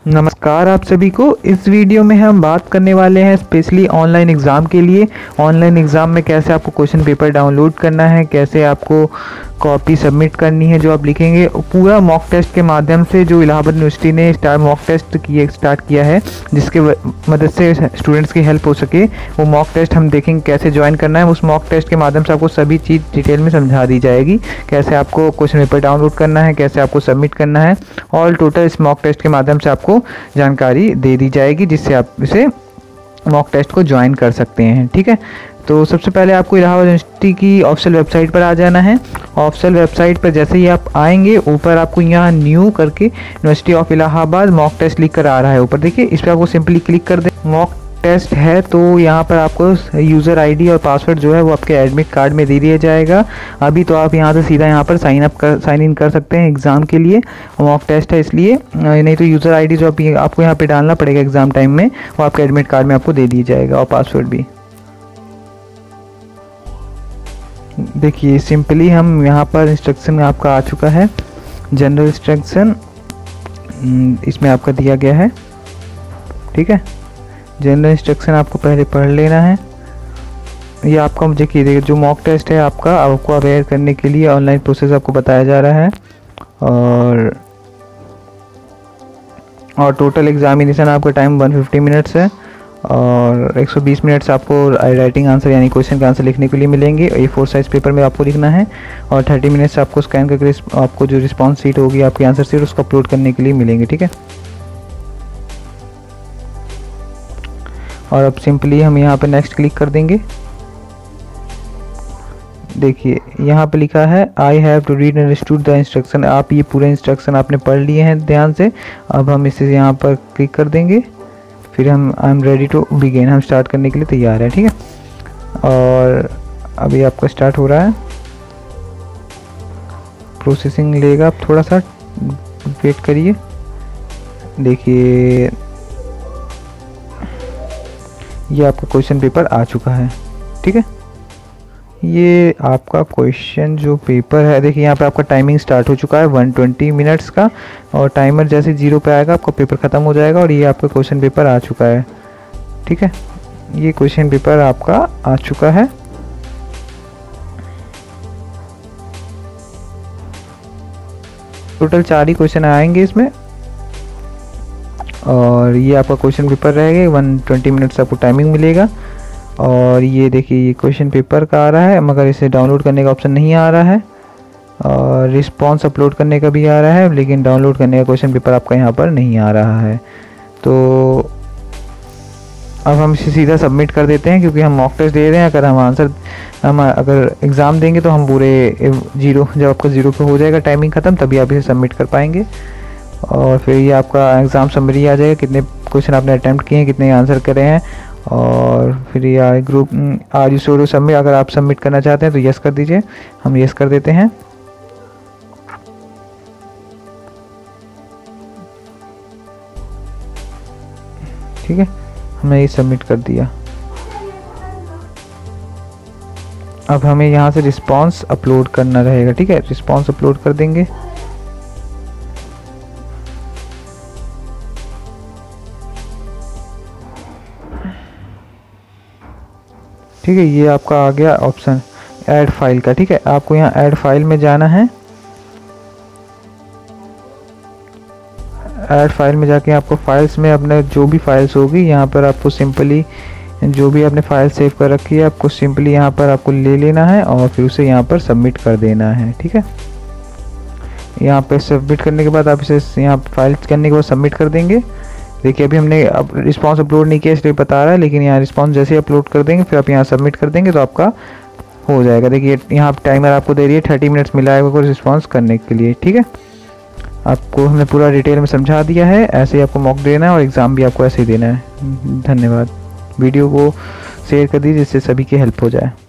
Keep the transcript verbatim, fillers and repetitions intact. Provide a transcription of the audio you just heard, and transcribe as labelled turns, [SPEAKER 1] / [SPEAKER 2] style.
[SPEAKER 1] नमस्कार आप सभी को। इस वीडियो में हम बात करने वाले हैं स्पेशली ऑनलाइन एग्ज़ाम के लिए। ऑनलाइन एग्ज़ाम में कैसे आपको क्वेश्चन पेपर डाउनलोड करना है, कैसे आपको कॉपी सबमिट करनी है जो आप लिखेंगे, पूरा मॉक टेस्ट के माध्यम से जो इलाहाबाद यूनिवर्सिटी ने स्टार्ट मॉक टेस्ट किए स्टार्ट किया है, जिसके मदद से स्टूडेंट्स की हेल्प हो सके। वो मॉक टेस्ट हम देखेंगे कैसे ज्वाइन करना है। उस मॉक टेस्ट के माध्यम से आपको सभी चीज़ डिटेल में समझा दी जाएगी, कैसे आपको क्वेश्चन पेपर डाउनलोड करना है, कैसे आपको सबमिट करना है। ऑल टोटल इस मॉक टेस्ट के माध्यम से आपको जानकारी दे दी जाएगी, जिससे आप इसे मॉक टेस्ट को ज्वाइन कर सकते हैं। ठीक है, तो सबसे पहले आपको इलाहाबाद यूनिवर्सिटी की ऑफिशियल वेबसाइट पर आ जाना है। ऑफिशियल वेबसाइट पर जैसे ही आप आएंगे, ऊपर आपको यहाँ न्यू करके university of Allahabad mock test लिख कर आ रहा है। ऊपर देखिए, इस पर आपको सिंपली क्लिक कर दें। मॉक टेस्ट है तो यहाँ पर आपको यूज़र आईडी और पासवर्ड जो है वो आपके एडमिट कार्ड में दे दिया जाएगा। अभी तो आप यहाँ से सीधा यहाँ पर साइन अप कर साइन इन कर सकते हैं एग्ज़ाम के लिए। मॉक टेस्ट है इसलिए, नहीं तो यूज़र आईडी जो आप आपको यहाँ पे डालना पड़ेगा एग्ज़ाम टाइम में, वो आपके एडमिट कार्ड में आपको दे दिया जाएगा, और पासवर्ड भी। देखिए सिंपली हम यहाँ पर इंस्ट्रक्शन आपका आ चुका है, जनरल इंस्ट्रक्शन इसमें आपका दिया गया है। ठीक है, जनरल इंस्ट्रक्शन आपको पहले पढ़ लेना है। ये आपका देखिए देखिए जो मॉक टेस्ट है आपका, आपको अवेयर करने के लिए ऑनलाइन प्रोसेस आपको बताया जा रहा है। और और टोटल एग्जामिनेशन आपका टाइम एक सौ पचास मिनट्स है, और एक सौ बीस मिनट्स आपको राइटिंग आंसर यानी क्वेश्चन का आंसर लिखने के लिए मिलेंगे। ए फोर साइज पेपर में आपको लिखना है, और तीस मिनट्स आपको स्कैन करके आपको जो रिस्पॉन्स शीट होगी आपकी आंसर शीट, उसको अपलोड करने के लिए मिलेंगे। ठीक है, और अब सिंपली हम यहाँ पे नेक्स्ट क्लिक कर देंगे। देखिए यहाँ पे लिखा है I have to read and understood the instruction. आप ये पूरे इंस्ट्रक्शन आपने पढ़ लिए हैं ध्यान से। अब हम इसे यहाँ पर क्लिक कर देंगे, फिर हम I am ready to begin, हम स्टार्ट करने के लिए तैयार है। ठीक है, और अभी आपका स्टार्ट हो रहा है, प्रोसेसिंग लेगा, आप थोड़ा सा वेट करिए। देखिए ये आपका क्वेश्चन पेपर आ चुका है। ठीक है, ये आपका क्वेश्चन जो पेपर है, देखिए यहाँ पे आपका टाइमिंग स्टार्ट हो चुका है एक सौ बीस मिनट्स का, और टाइमर जैसे जीरो पे आएगा आपका पेपर ख़त्म हो जाएगा, और ये आपका क्वेश्चन पेपर आ चुका है। ठीक है, ये क्वेश्चन पेपर आपका आ चुका है। टोटल चार ही क्वेश्चन आएंगे इसमें, और ये आपका क्वेश्चन पेपर रहेगा। एक सौ बीस मिनट्स आपको टाइमिंग मिलेगा। और ये देखिए ये क्वेश्चन पेपर का आ रहा है, मगर इसे डाउनलोड करने का ऑप्शन नहीं आ रहा है, और रिस्पॉन्स अपलोड करने का भी आ रहा है, लेकिन डाउनलोड करने का क्वेश्चन पेपर आपका यहाँ पर नहीं आ रहा है। तो अब हम इसे सीधा सबमिट कर देते हैं, क्योंकि हम मॉक टेस्ट दे रहे हैं। अगर हम आंसर हम अगर एग्ज़ाम देंगे तो हम पूरे जीरो, जब आपका ज़ीरो पे हो जाएगा टाइमिंग ख़त्म, तभी आप इसे सबमिट कर पाएंगे। और फिर ये आपका एग्ज़ाम समरी आ जाएगा, कितने क्वेश्चन आपने अटैम्प्ट किए हैं, कितने आंसर करे हैं। और फिर ये group are you sure to submit, अगर आप सबमिट करना चाहते हैं तो यस कर दीजिए। हम यस कर देते हैं। ठीक है, हमने ये सबमिट कर दिया। अब हमें यहाँ से रिस्पॉन्स अपलोड करना रहेगा। ठीक है, रिस्पॉन्स अपलोड कर देंगे। ठीक है, ये आपका आ गया ऑप्शन ऐड फाइल का। ठीक है, आपको यहाँ ऐड फाइल में जाना है। ऐड फाइल में जाके आपको फाइल्स में अपने जो भी फाइल्स होगी यहाँ पर आपको सिंपली जो भी आपने फाइल सेव कर रखी है आपको सिंपली यहाँ पर आपको ले लेना है, और फिर उसे यहाँ पर सबमिट कर देना है। ठीक है, यहाँ पे सबमिट करने के बाद आप इसे यहाँ फाइल करने के बाद सबमिट कर देंगे। देखिए अभी हमने अब रिस्पॉन्स अपलोड नहीं किया इसलिए बता रहा है, लेकिन यहाँ रिस्पॉन्स जैसे ही अपलोड कर देंगे फिर आप यहाँ सबमिट कर देंगे तो आपका हो जाएगा। देखिए यहाँ टाइमर आपको दे रही है थर्टी मिनट्स मिला है रिस्पॉन्स करने के लिए। ठीक है, आपको हमने पूरा डिटेल में समझा दिया है। ऐसे ही आपको मॉक देना है, और एग्ज़ाम भी आपको ऐसे ही देना है। धन्यवाद। वीडियो को शेयर कर दीजिए जिससे सभी की हेल्प हो जाए।